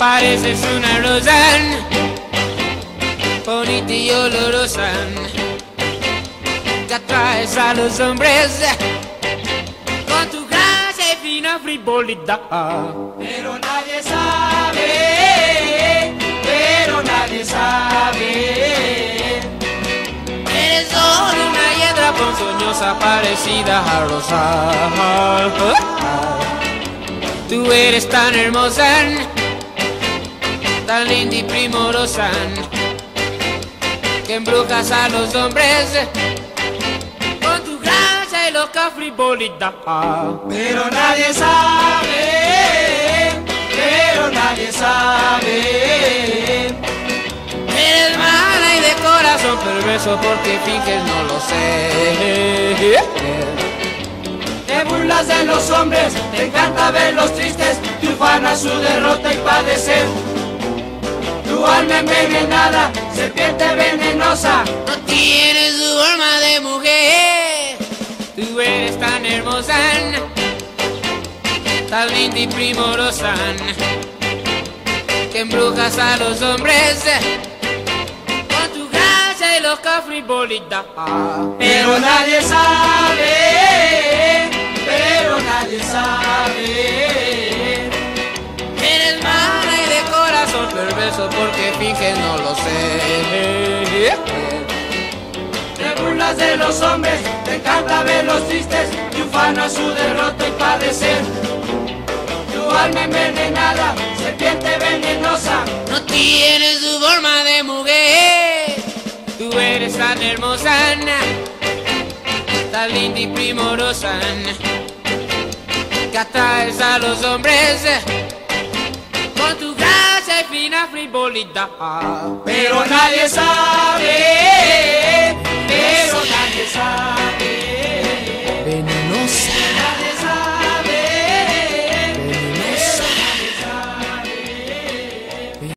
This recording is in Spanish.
Pareces una rosa, bonita y olorosa, que atraes a los hombres con tu gracia y fina frivolidad. Pero nadie sabe, pero nadie sabe. Eres solo una hiedra ponzoñosa parecida a rosa. Tú eres tan hermosa, tan linda y primorosa, que embrujas a los hombres con tu gracia y loca frivolidad. Pero nadie sabe, pero nadie sabe. Eres mala y de corazón perverso porque finges no lo sé. Te burlas de los hombres, te encanta verlos tristes, te ufana su derrota y padecer. Tu alma envenenada, serpiente venenosa, No tienes su forma de mujer. Tú eres tan hermosa, tan linda y primorosa, que embrujas a los hombres con tu gracia y loca frivolidad. pero nadie sabe, pero nadie sabe. Eres mala y de corazón perverso porque finges no lo sé. Te burlas de los hombres, te encanta verlos tristes, te ufana su derrota y padecer. Tu alma envenenada, serpiente venenosa, No tienes su forma de mujer. Tú eres tan hermosa, tan linda y primorosa, que atraes a los hombres con tu gracia y fina frivolidad. pero nadie sabe.